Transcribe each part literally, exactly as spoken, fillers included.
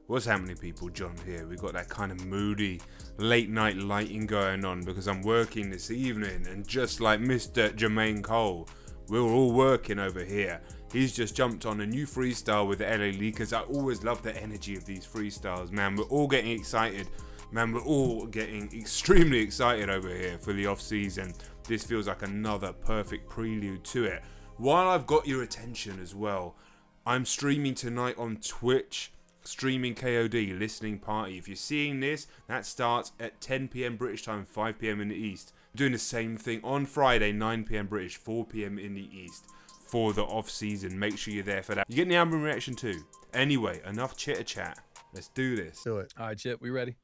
What's happening, people? John here. We got that kind of moody late night lighting going on because I'm working this evening, and just like Mister Jermaine Cole, we're all working over here. He's just jumped on a new freestyle with the L A Leakers. I always love the energy of these freestyles, man. We're all getting excited. Man, we're all getting extremely excited over here for the off season. This feels like another perfect prelude to it. While I've got your attention as well, I'm streaming tonight on Twitch. Streaming K O D, listening party. If you're seeing this, that starts at ten p m British time, five p m in the East. I'm doing the same thing on Friday, nine p m British, four p m in the East for the off season. Make sure you're there for that. You're getting the album reaction too. Anyway, enough chitter chat. Let's do this. Do it. All right, Chip, we ready?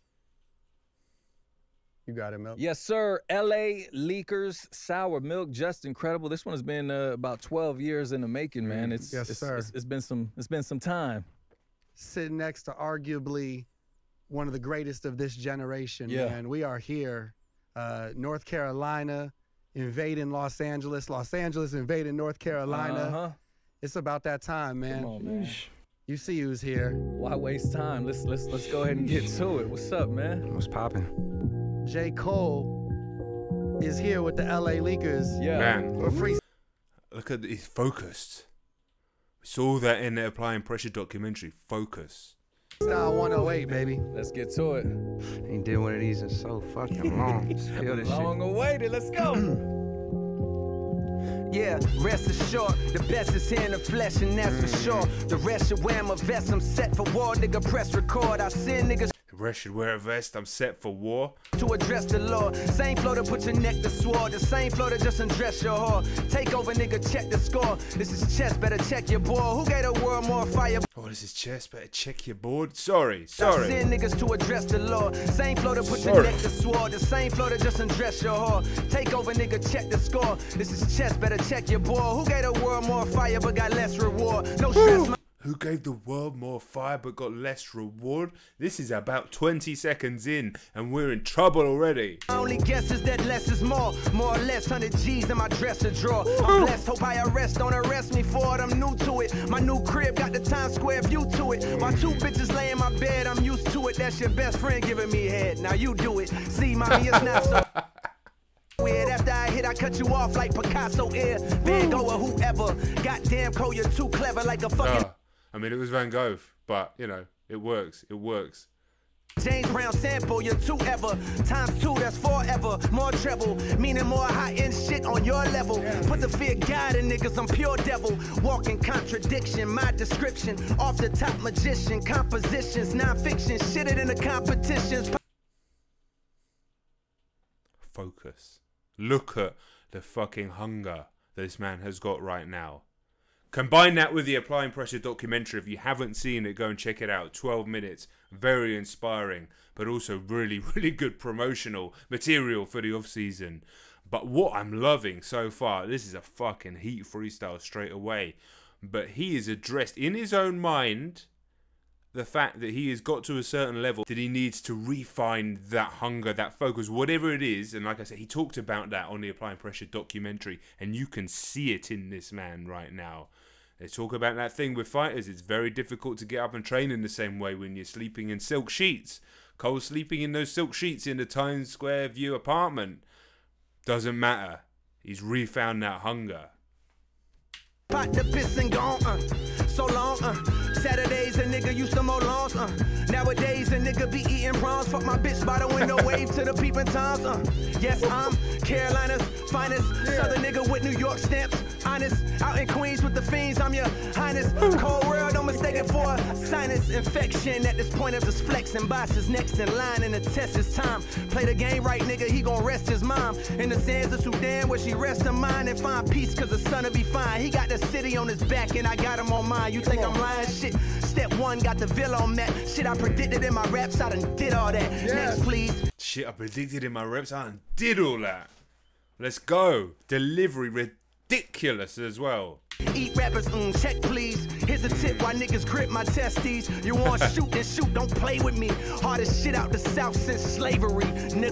You got it, Milk. Yes, sir. L A Leakers, Sour Milk, just incredible. This one has been uh, about twelve years in the making, man. It's yes, it's, sir. It's, it's been some. It's been some time. Sitting next to arguably one of the greatest of this generation, yeah. man. We are here, uh, North Carolina, invading Los Angeles, Los Angeles invading North Carolina. Uh-huh. It's about that time, man. Come on, man. You see who's here. Why waste time? Let's let's let's go ahead and get to it. What's up, man? What's poppin'? J. Cole is here with the L A Leakers. Yeah. Man, For free. look at he's focused. We saw that in the Applying Pressure documentary. Focus. Style one oh eight, baby. Let's get to it. Ain't did one of these in so fucking long. Feel this Long awaited. Let's go. Yeah, rest assured, the best is here in the flesh, and that's for sure. The rest should wear my vest, I'm set for war, nigga, press record. I send niggas The rest should wear a vest. I'm set for war. to address the law. Same flow to put your neck to sword, the same flow to just undress your whore. Take over, nigga, check the score. This is chess, better check your boy. Who gave the world more fire? Oh, this is chess. Better check your board. Sorry, I sorry. send niggas to address the law. Same flow to put your Sorry. neck to sword, the same flow to just undress your whore. Take over, nigga, check the score. This is chess, better check your boy. Who gave the world more fire but got less reward? No stress, Who gave the world more fire but got less reward? This is about twenty seconds in and we're in trouble already. my only guess is that less is more. More or less, one hundred G's in my dresser drawer. I'm blessed, hope I arrest, don't arrest me for it. I'm new to it. My new crib got the Times Square view to it. While two bitches lay in my bed, I'm used to it. That's your best friend giving me head. Now you do it. See, mommy, it's not so weird. After I hit, I cut you off like Picasso ear. Van Gogh or whoever. Goddamn, Cole, you're too clever like a fucking Uh, I mean, it was Van Gogh, but, you know, it works. It works. James Brown sample, you're two ever. Times two, that's forever. More treble, meaning more high-end shit on your level. Put the fear God in niggas, I'm pure devil. Walking contradiction, my description. Off the top magician, compositions, non-fiction. Shit it in the competitions. Focus. Look at the fucking hunger this man has got right now. Combine that with the Applying Pressure documentary. If you haven't seen it, go and check it out. twelve minutes. Very inspiring, but also really, really good promotional material for the off-season. But what I'm loving so far, this is a fucking heat freestyle straight away. But he has addressed in his own mind the fact that he has got to a certain level that he needs to refine that hunger, that focus, whatever it is. And like I said, he talked about that on the Applying Pressure documentary, and you can see it in this man right now. They talk about that thing with fighters. It's very difficult to get up and train in the same way when you're sleeping in silk sheets. Cole's sleeping in those silk sheets in the Times Square view apartment. Doesn't matter. He's refound that hunger. Pot the piss and gone, uh. So long, uh. Saturdays a nigga used to mow lawns, uh. Nowadays a nigga be eating prawns. Fuck my bitch by the window, wave to the peeping toms, uh. Yes, I'm Carolina's finest. Southern nigga with New York stamps. Honest, out in Queens with the fiends, I'm your highness. Cold world, don't mistake it for a sinus infection. At this point, I'm just flexing. Boss is next in line, and the test is time. Play the game right, nigga, he gon' rest his mom. In the sands of Sudan, where she rests her mind and find peace, cause the sun'll be fine. He got the city on his back, and I got him on mine. You think I'm lying? Shit. Step one, got the villa on that. Shit, I predicted in my raps, I done did all that. Yeah. Next, please. Shit, I predicted in my reps, I done did all that. Let's go. Delivery ridiculous as well. Eat rappers, mm, check please. Here's a tip why niggas grip my testes. You want shoot, then shoot, don't play with me. Hardest shit out the South since slavery,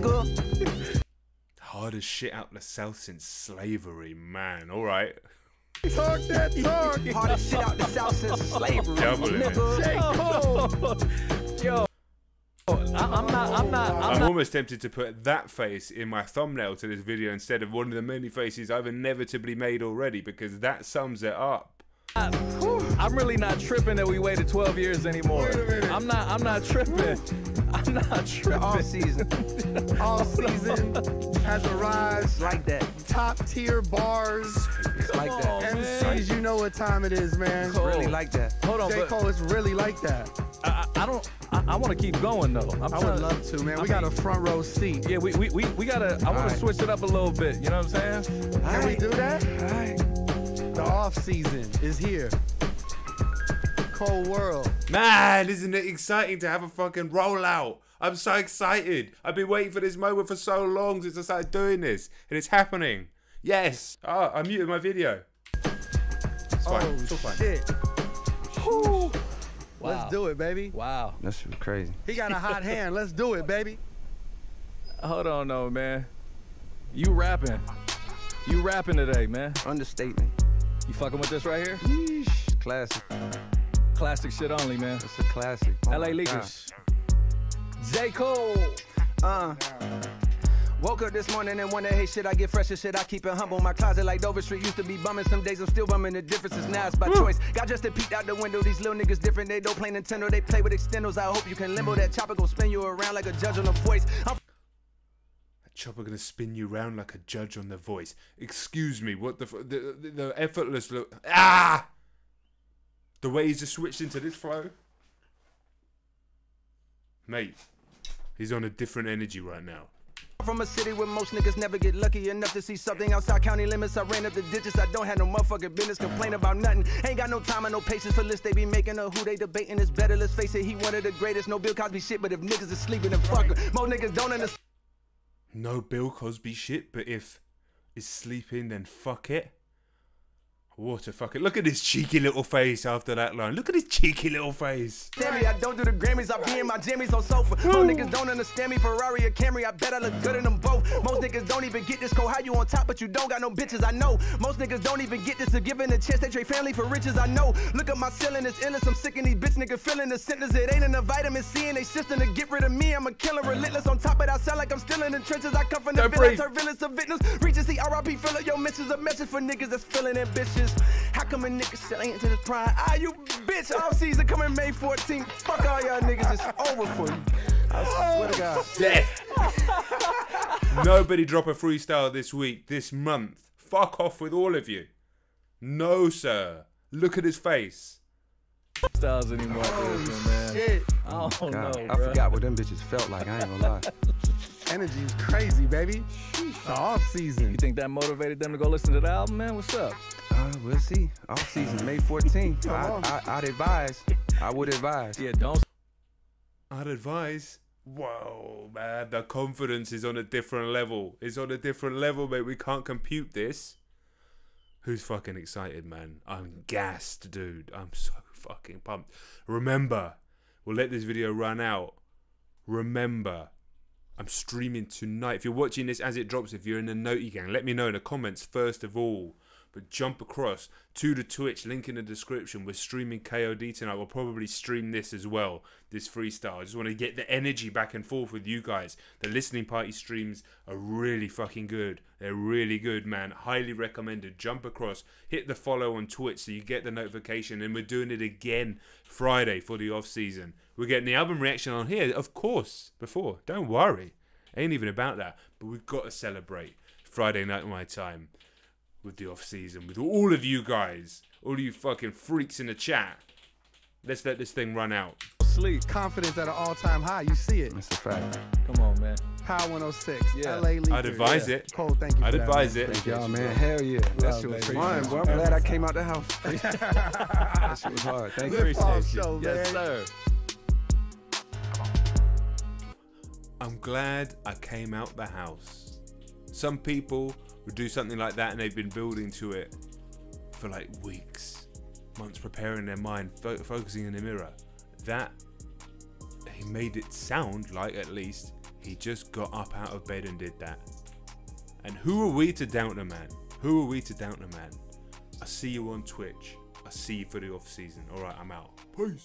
nigga. Hardest shit out the South since slavery, man. All right. Talk that talk. Hardest shit out the South since slavery. Doubling it. J. Cole. Yo, I, I'm not. I'm not. I'm, I'm not. almost tempted to put that face in my thumbnail to this video instead of one of the many faces I've inevitably made already, because that sums it up. I'm really not tripping that we waited twelve years anymore. Wait a minute. I'm not. I'm not tripping. I'm not tripping. All season. All season has arrived. It's like that. Top tier bars. It's like on, that. man. M Cs, you know what time it is, man. Cole. Really like that. Hold on, J. but Cole, it's really like that. I, I I don't. I, I want to keep going though. I'm I trying, would love to, man. I We got a mean- front row seat. Yeah, we we we, we gotta. I want Alright. to switch it up a little bit. You know what I'm saying? Can we do that? All right. The off season is here. Cold world. Man, isn't it exciting to have a fucking rollout? I'm so excited. I've been waiting for this moment for so long since I started doing this, and it's happening. Yes. Oh, I muted my video. It's fine. Oh, It's all fine. shit. Wow. Let's do it, baby. Wow. That shit was crazy. He got a hot hand. Let's do it, baby. Hold on, though, man. You rapping? You rapping today, man? Understatement. You fucking with this right here? Yeesh. Classic. Classic shit only, man. It's a classic. Oh L A my Leakers. J. Cole. Uh. Woke up this morning and wonder, hey, shit, I get fresh as shit. I keep it humble. My closet like Dover Street used to be bumming. Some days I'm still bumming. The difference is now it's by choice. Got just to peek out the window. These little niggas different. They don't play Nintendo. They play with extendos. I hope you can limbo. That chopper gon' spin you around like a judge on a voice. I'm That chopper gonna spin you round like a judge on The Voice. Excuse me. What the f- the, the the effortless look? Ah! The way he's just switched into this flow, mate. He's on a different energy right now. from a city where most niggas never get lucky enough to see something outside county limits. I ran up the digits. I don't have no motherfucking business. Complain about nothing. Ain't got no time and no patience for lists they be making or who they debating is better. Let's face it, he one of the greatest. No Bill Cosby shit, but if niggas is sleeping, then fuck her. Most niggas don't understand. No Bill Cosby shit, but if it's sleeping, then fuck it. What a fucking... Look at his cheeky little face after that line. Look at his cheeky little face. Me, I don't do the Grammys, I be in my jammies on sofa. Most niggas don't understand me, Ferrari or Camry, I bet I look good in them both. Most niggas don't even get this cold, how you on top, but you don't got no bitches, I know. Most niggas don't even get this, to giving a chance, they trade family for riches, I know. Look at my ceiling, it's endless, I'm sick of these bitch niggas feeling the sentence. It ain't in the vitamin C and they system to get rid of me, I'm a killer, relentless on top, but I sound like I'm still in the trenches. I come from the Don't village, breathe. turn villains to victims. Reaches the R I P filler, yo, mentions a message for niggas that's feeling ambitious. How come a nigga still ain't into this pride? Ah, you bitch, all season coming May fourteenth. Fuck all y'all niggas, it's over for you. I swear to God. Death. Nobody drop a freestyle this week, this month. Fuck off with all of you. No, sir. Look at his face. Styles anymore after this one, man. Shit. I don't God, know, I bro. forgot what them bitches felt like. I ain't gonna lie. Energy is crazy, baby. The off season. You think that motivated them to go listen to the album, man? What's up? Uh, we'll see. Off season, May fourteenth. Come I, on. I, I'd advise. I would advise. Yeah, don't. I'd advise. Whoa, man. The confidence is on a different level. It's on a different level, mate. We can't compute this. Who's fucking excited, man? I'm gassed, dude. I'm so fucking pumped. Remember, we'll let this video run out. Remember, I'm streaming tonight. If you're watching this as it drops, if you're in the Naughty Gang, let me know in the comments first of all. But jump across to the Twitch, link in the description. We're streaming K O D tonight. We'll probably stream this as well, this freestyle. I just want to get the energy back and forth with you guys. The listening party streams are really fucking good. They're really good, man. Highly recommended. Jump across, hit the follow on Twitch so you get the notification. And we're doing it again Friday for the off season. We're getting the album reaction on here, of course, before. Don't worry. Ain't even about that. But we've got to celebrate Friday night my time. With the off season, with all of you guys, all of you fucking freaks in the chat. Let's let this thing run out. Sleep. Confidence at an all-time high. You see it. That's a fact. Come on, man. Power one oh six. Yeah. L A Leakers. I'd advise Yeah. it. Cole, thank you. I'd for that, advise man. it. Thank y'all, man. Hell yeah. That Love, shit was baby. fun, boy. I'm glad I came out the house. That shit was hard. Thank you. Lift off Appreciate you. show, Yes, man. sir. I'm glad I came out the house. Some people would do something like that and they've been building to it for like weeks, months, preparing their mind, fo focusing in the mirror. That, he made it sound like, at least, he just got up out of bed and did that. And who are we to doubt the man? Who are we to doubt the man? I'll see you on Twitch. I'll see you for the off season. All right, I'm out. Peace.